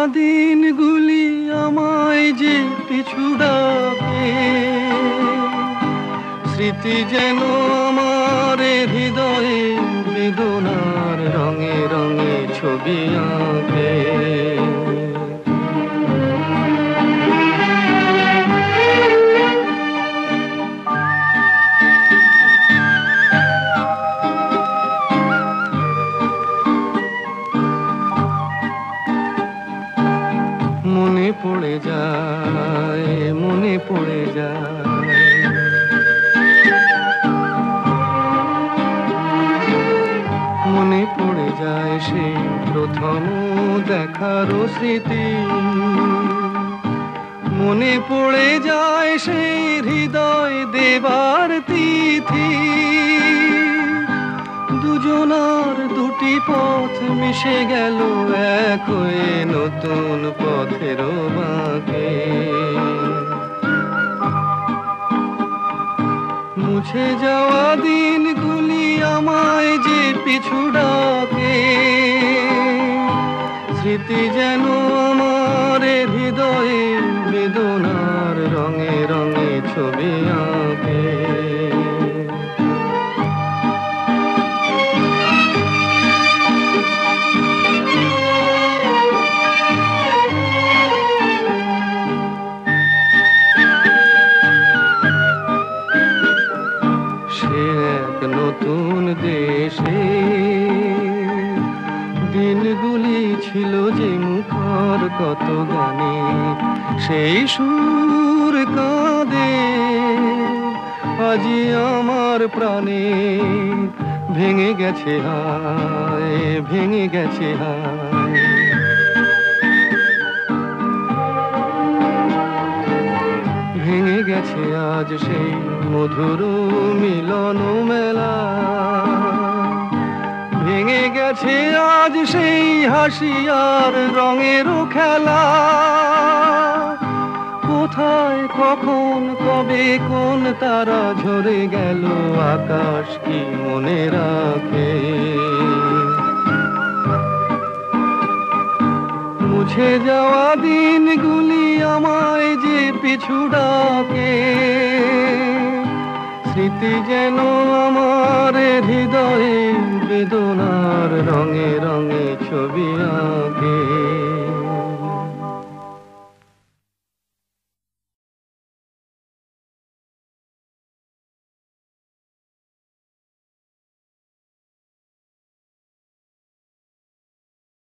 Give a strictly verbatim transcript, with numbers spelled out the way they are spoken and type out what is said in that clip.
দিনগুলি আমায় যে পিছু ডাকে, স্মৃতি যেন আমার হৃদয়ে বেদনার রঙে রঙে ছবি আঁকে। মনে পড়ে যায়, মনে পড়ে যায়, মনে পড়ে যায় সেই প্রথম দেখার স্মৃতি। মনে পড়ে যায় সেই হৃদয় দেবার তিথি। দুজনার দুটি পথ মিশে গেল এক হয়ে নতুন পথের বাঁকে। মুছে যাওয়া দিনগুলি আমায় যে পিছু ডাকে, স্মৃতি যেন আমার হৃদয়ে বেদনার রঙে রঙে ছবি আঁকে। নতুন দেশে দিনগুলি ছিল যে মুখর কত গানে, সেই সুর কাঁদে আজি আমার প্রাণে। ভেঙে গেছে হায়, ভেঙে গেছে হায়, ভেঙে গেছে আজ সেই মধুর মিলন মেলা। ভেঙে গেছে আজ সেই হাসি আর রঙের খেলা। কোথায় কখন কবে কোন তারা ঝরে গেল, আকাশ কি মনে রাখে। মুছে যাওয়া দিনগুলি আমায় যে পিছু ডাকে, স্মৃতি যেন আমার হৃদয়ে বেদনার রঙে রঙে ছবি আঁকে।